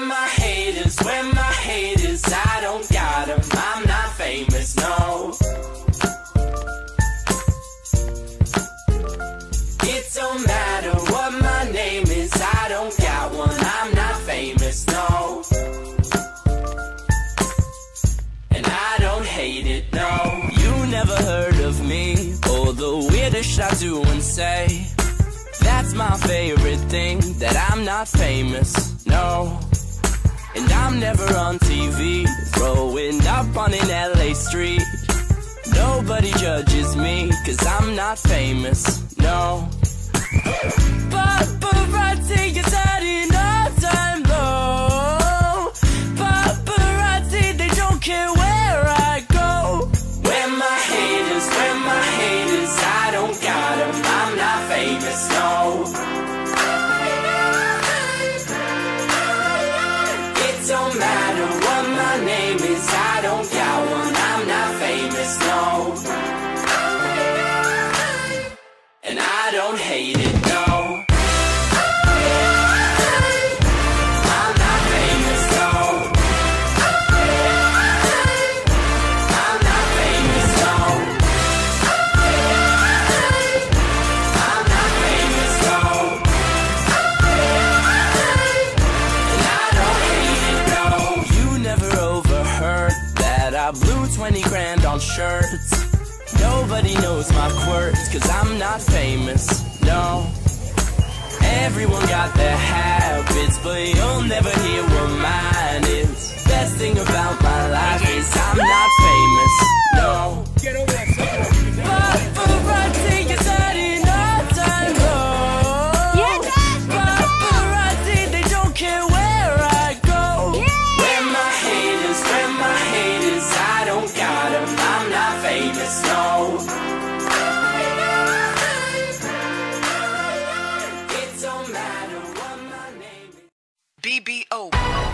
Where my haters, I don't got them, I'm not famous, no. It don't matter what my name is, I don't got one, I'm not famous, no. And I don't hate it, no. You never heard of me, or the weirdest shit I do and say. That's my favorite thing, that I'm not famous, no. And I'm never on TV, throwing up on an LA street. Nobody judges me, cause I'm not famous, no. Paparazzi is at an all-time low. Paparazzi, they don't care where I go. Where my haters, I don't got them, I'm not famous, no. Don't matter what my name is, I don't got one, I'm not famous, no. And I don't hate it, no. I'm not famous, no. I'm not famous, no. I'm not famous, no. I blew 20 grand on shirts. Nobody knows my quirks, cause I'm not famous, no. Everyone got their habits, but you'll never hear what mine is. Best thing about my life is I'm not famous, no. Paparazzi is at an all-time low. Paparazzi, they don't care where I go. Where my haters, I don't got them, I'm not famous, no. It don't matter what my name is. BBO.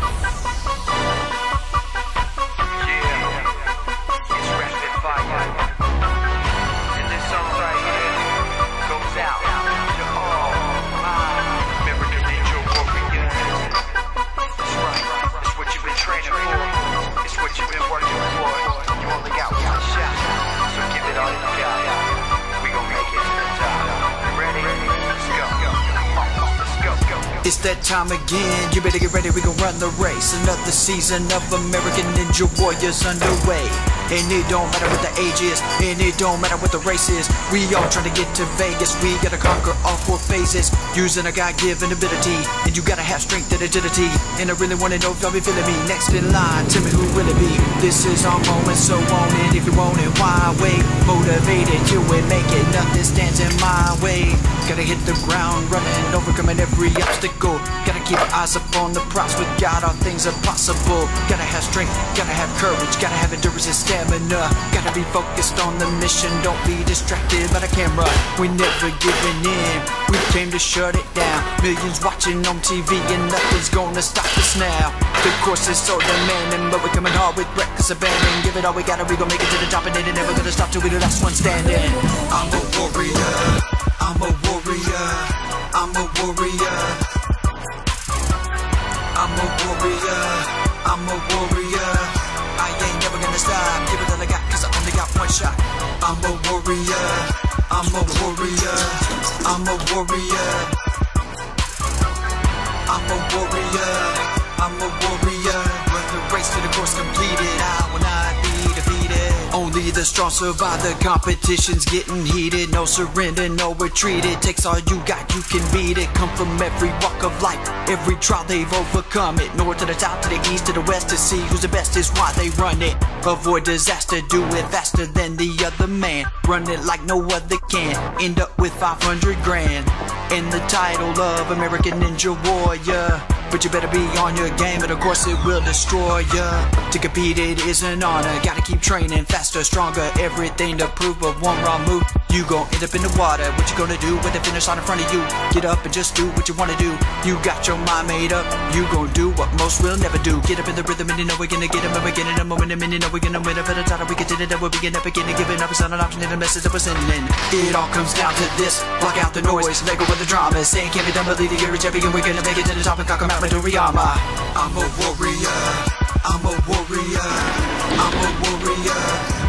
Yeah, it's rapid fire. And this song right here goes out to all my American Ninja warriors. That's right, it's what you've been training for. It's what you've been working for. You only got one shot, so give it all you got. We gon' make it to the top. You ready? Let's go. Let's go. It's that time again, you better get ready, we gon' run the race. Another season of American Ninja Warriors underway. And it don't matter what the age is, and it don't matter what the race is. We all trying to get to Vegas, we gotta conquer all 4 phases. Using a God-given ability, and you gotta have strength and agility. And I really wanna know if y'all be feeling me. Next in line, tell me who will it be. This is our moment, so on it. If you want it, why wait? Motivated, you will make it, nothing stands in my way. Gotta hit the ground running, overcoming every obstacle. Gotta keep our eyes up on the prize, with God all things are possible. Gotta have strength, gotta have courage, gotta have endurance and stamina. Gotta be focused on the mission, don't be distracted by the camera. We never giving in, we came to shut it down. Millions watching on TV and nothing's gonna stop us now. The course is so demanding, but we're coming hard with reckless abandon. Give it all we got and we gon' make it to the top, and it ain't never gonna stop till we the last one standing. I'm a warrior, I'm a warrior, I'm a warrior. I'm a warrior, I'm a warrior. I ain't never gonna stop, give it all I got, cause I only got one shot. I'm a warrior, I'm a warrior, I'm a warrior. I'm a warrior, I'm a warrior. When the race to the course completed, I will not be defeated. Only the strong survive, the competition's getting heated. No surrender, no retreat, it takes all you got, you can beat it. Come from every walk of life, every trial they've overcome it. North to the south, to the east, to the west, to see who's the best is why they run it. Avoid disaster, do it faster than the other man. Run it like no other can, end up with 500 grand. And the title of American Ninja Warrior. But you better be on your game, and of course it will destroy ya. To compete it is an honor, gotta keep training faster, stronger. Everything to prove, but one wrong move, you gon' end up in the water. What you gonna do when the finish line in front of you? Get up and just do what you wanna do. You got your mind made up, you gon' do what most will never do. Get up in the rhythm and you know we're gonna get him. And we're getting a moment, a minute, know we're gonna win up at a time. We continue that we're beginning up again and giving up. It's not an option in the message that we're sending. It all comes down to this, block out the noise, let go of the drama. Saying can't be done, believe the courage, and we're gonna make it to the top and conquer Mount Midoriyama. I'm a warrior. I'm a warrior. I'm a warrior.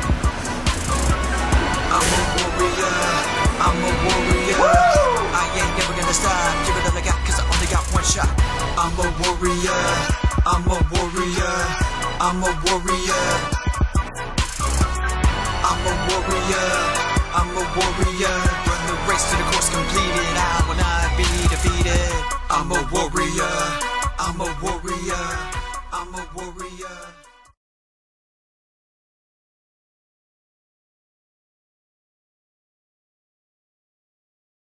I'm a warrior. I'm a warrior. I ain't never gonna stop. Give it all I got, cause I only got one shot. I'm a warrior. I'm a warrior. I'm a warrior. I'm a warrior. I'm a warrior. Run the race to the course completed. I will not be defeated. I'm a warrior. I'm a warrior. I'm a warrior.